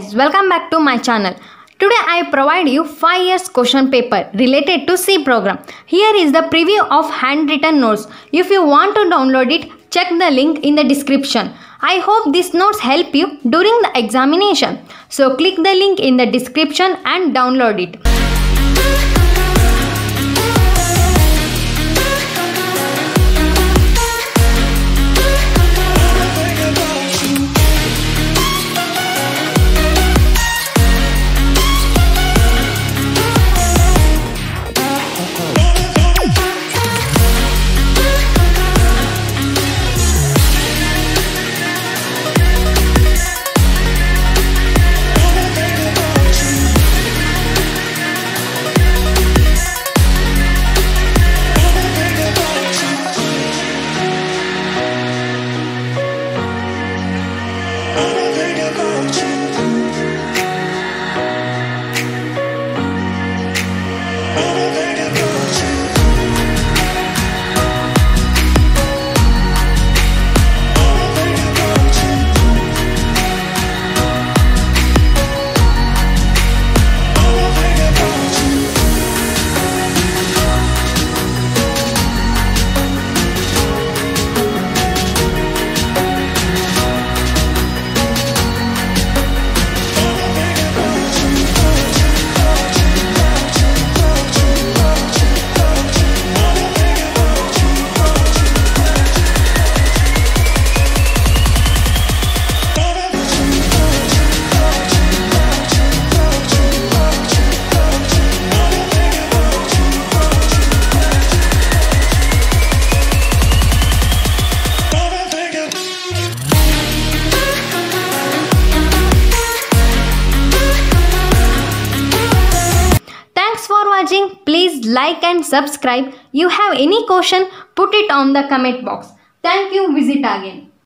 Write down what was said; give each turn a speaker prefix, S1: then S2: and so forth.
S1: guys, welcome back to my channel. Today I provide you 5 years question paper related to C program. Here is the preview of handwritten notes. If you want to download it, check the link in the description. I hope these notes help you during the examination. So click the link in the description and download it. Please like and subscribe. You have any question, put it on the comment box. Thank you. Visit again.